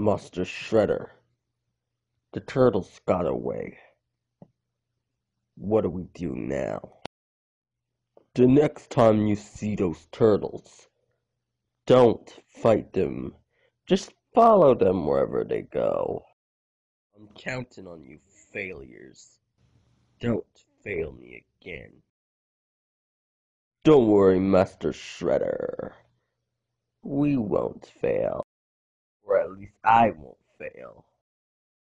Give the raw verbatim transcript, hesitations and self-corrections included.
Master Shredder, the turtles got away. What do we do now? The next time you see those turtles, don't fight them. Just follow them wherever they go. I'm counting on you failures. Don't fail me again. Don't worry, Master Shredder. We won't fail. Or at least I won't fail.